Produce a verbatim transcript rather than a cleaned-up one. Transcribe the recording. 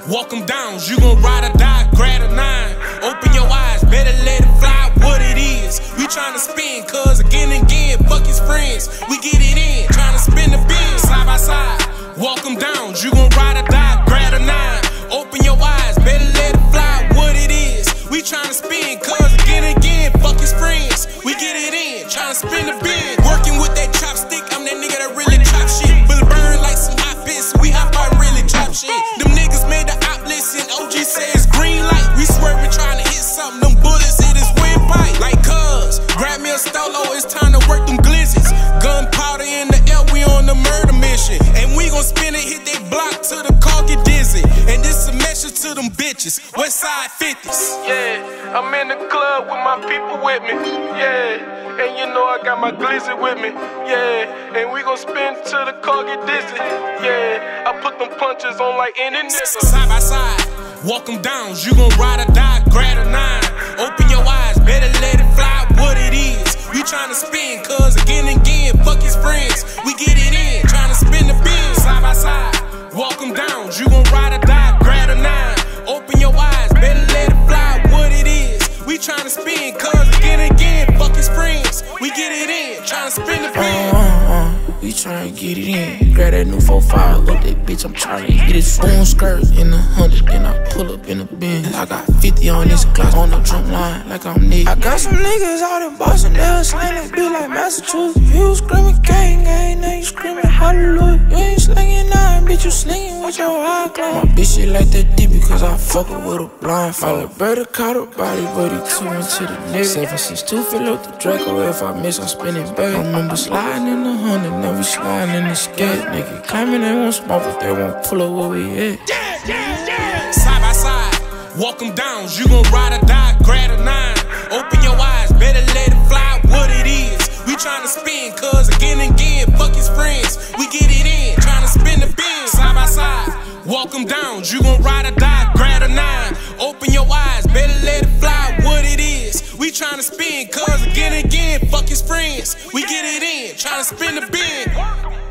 walk them down. You gon' ride or die, grab a nine. Open your eyes, better let it fly what it is. We tryna spin, cuz again and again, fuck his friends. We get it in, tryna spin the bin, side by side. Walk them down, you gon' ride or die, grab a nine. Open your eyes, better let it fly what it is. We tryna spin, cuz again and again, fuck his friends. We get it in, tryna spin the bin. Working with that chopstick, I'm that nigga that really chop shit. Bullet burn like some hot bits, we hop out really chop shit. Them niggas made the op listen, O G says green light. We swerving tryna hit something, them bullets hit his windpipe. Like cuz, grab me a stolo, it's time to work them glizzards. Gunpowder in the air, we on the murder mission. And we gon' spin it, hit they block till the car get dizzy. And this a message to them bitches, Westside fifties. Yeah, I'm in the club with my people with me. Yeah, and you know I got my glizzy with me. Yeah, and we gon' spin till the car get dizzy. Yeah, I put them punches on like any nigga. Side by side, walk them down. You gon' ride or die, grab a nine. Open your eyes, better let it fly what it is. We tryna spin, cuz again and again, fuck his friends. We get it in, tryna spin the bin, side by side. Walk them down, you gon' ride or die, grab a nine. Open your eyes, better let it fly what it is. We tryna spin, cuz again and again, fuck his friends. We get it in, tryna spin the bin. Uh, uh, uh, we tryna get it in. Grab that new four five, look that bitch, I'm tryna hit his phone skirt in the hundred, then I pull up in the bin. I got fifty on this Glock on the drum line, like I'm Nick. I got some niggas out in Boston, they'll slang that bitch like Massachusetts. You screaming gang, gang, now you screaming hallelujah. You ain't slinging nothing, bitch, you slinging with your eye closed. My bitch, she like that deep because I fuck her with a blindfold. I better caught her body, but he too into the nigga. seven six two, fill up the Draco, if I miss, I'm spinning back. I remember sliding in the hundred, now we sliding in the skate. Nigga claiming they won't smoke, but they won't pull up where we at. Yeah, yeah, yeah. Side by side, walk them down. You gon' ride or die, grab a nine. Open your eyes, better let it fly what it is. We tryna spin, cuz again and again, fuck his friends. We get it in, tryna spin the bin, side by side. Walk them down, you gon' ride or die, grab a nine. Open your eyes, better let it fly what it is. We tryna spin, cuz again and again, fuck his friends. We get it in, tryna spin the bin.